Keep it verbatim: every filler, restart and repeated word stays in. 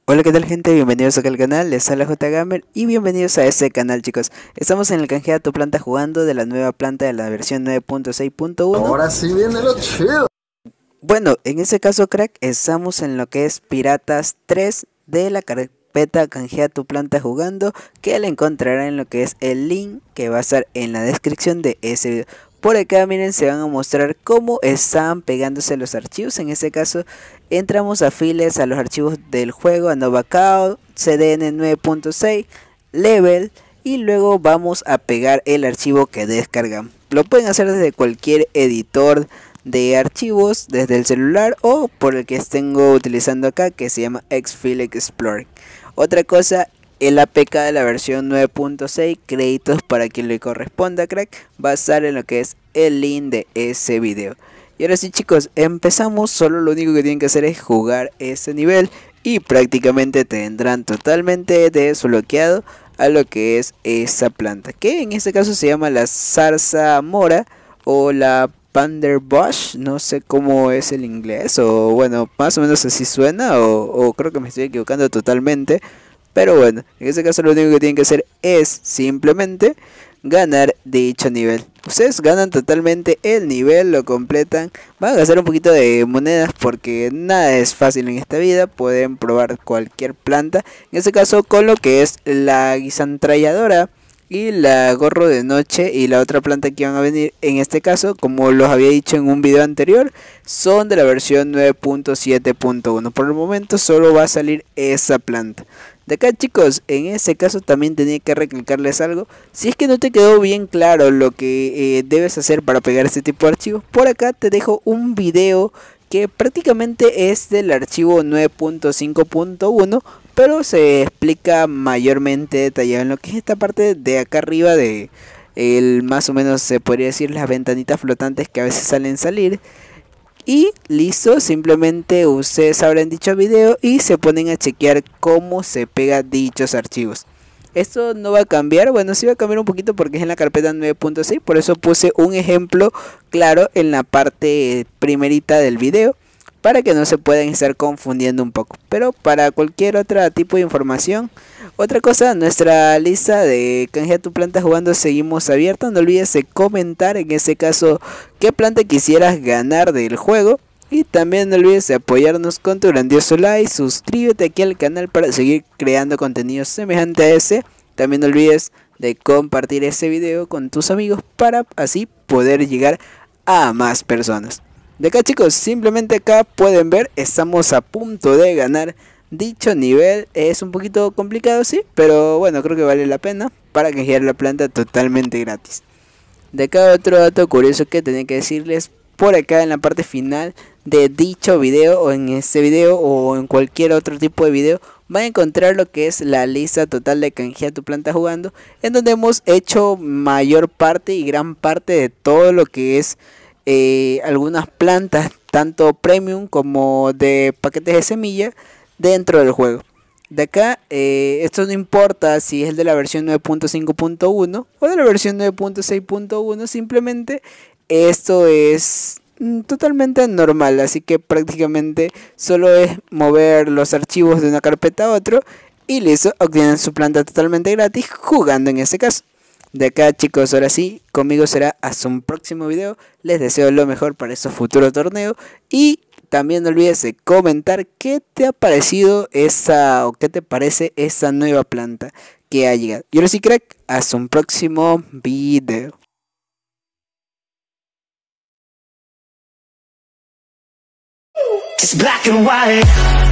Hola, ¿qué tal, gente? Bienvenidos acá al canal, les habla J Gamer y bienvenidos a este canal, chicos. Estamos en el canjea tu planta jugando de la nueva planta de la versión nueve punto seis punto uno. Ahora sí viene lo chido. Bueno, en ese caso, crack, estamos en lo que es Piratas tres de la carpeta canjea tu planta jugando, que la encontrarán en lo que es el link que va a estar en la descripción de ese video. Por acá, miren, se van a mostrar cómo están pegándose los archivos. En este caso, entramos a files a los archivos del juego, a Novacao, C D N nueve punto seis, Level, y luego vamos a pegar el archivo que descargan. Lo pueden hacer desde cualquier editor de archivos, desde el celular o por el que estén utilizando acá, que se llama Xfile Explorer. Otra cosa, el A P K de la versión nueve punto seis, créditos para quien le corresponda, crack, va a estar en lo que es el link de ese video. Y ahora sí, chicos, empezamos. Solo lo único que tienen que hacer es jugar ese nivel y prácticamente tendrán totalmente desbloqueado a lo que es esa planta, que en este caso se llama la zarza mora o la Panderbush, no sé cómo es el inglés, o bueno, más o menos así suena, o, o creo que me estoy equivocando totalmente. Pero bueno, en este caso lo único que tienen que hacer es simplemente ganar dicho nivel. Ustedes ganan totalmente el nivel, lo completan. Van a gastar un poquito de monedas porque nada es fácil en esta vida. Pueden probar cualquier planta. En este caso con lo que es la guisantralladora y la gorro de noche y la otra planta que van a venir, en este caso, como los había dicho en un video anterior, son de la versión nueve punto siete punto uno. Por el momento solo va a salir esa planta. De acá, chicos, en ese caso también tenía que recalcarles algo. Si es que no te quedó bien claro lo que eh, debes hacer para pegar este tipo de archivos, por acá te dejo un video que prácticamente es del archivo nueve punto cinco punto uno, pero se explica mayormente detallado en lo que es esta parte de acá arriba de el, más o menos se podría decir, las ventanitas flotantes que a veces salen salir. Y listo, simplemente ustedes abren dicho video y se ponen a chequear cómo se pega dichos archivos. Esto no va a cambiar, bueno, sí va a cambiar un poquito porque es en la carpeta nueve punto seis, por eso puse un ejemplo claro en la parte primerita del video, para que no se puedan estar confundiendo un poco. Pero para cualquier otro tipo de información, otra cosa, nuestra lista de canjea tu planta jugando seguimos abierta. No olvides de comentar en ese caso qué planta quisieras ganar del juego. Y también no olvides de apoyarnos con tu grandioso like, suscríbete aquí al canal para seguir creando contenido semejante a ese. También no olvides de compartir este video con tus amigos para así poder llegar a más personas. De acá, chicos, simplemente acá pueden ver, estamos a punto de ganar dicho nivel. Es un poquito complicado, sí, pero bueno, creo que vale la pena para canjear la planta totalmente gratis. De acá otro dato curioso que tenía que decirles, por acá en la parte final de dicho video o en este video o en cualquier otro tipo de video, van a encontrar lo que es la lista total de canjea tu planta jugando, en donde hemos hecho mayor parte y gran parte de todo lo que es Eh, algunas plantas, tanto premium como de paquetes de semilla, dentro del juego. De acá, eh, esto no importa si es de la versión nueve punto cinco punto uno o de la versión nueve punto seis punto uno, simplemente esto es mm, totalmente normal, así que prácticamente solo es mover los archivos de una carpeta a otro y listo, obtienen su planta totalmente gratis jugando en este caso. De acá, chicos, ahora sí, conmigo será hasta un próximo video. Les deseo lo mejor para estos futuros torneos. Y también no olvides de comentar qué te ha parecido esa o qué te parece esa nueva planta que ha llegado. Y ahora sí, crack, hasta un próximo video. It's black and white.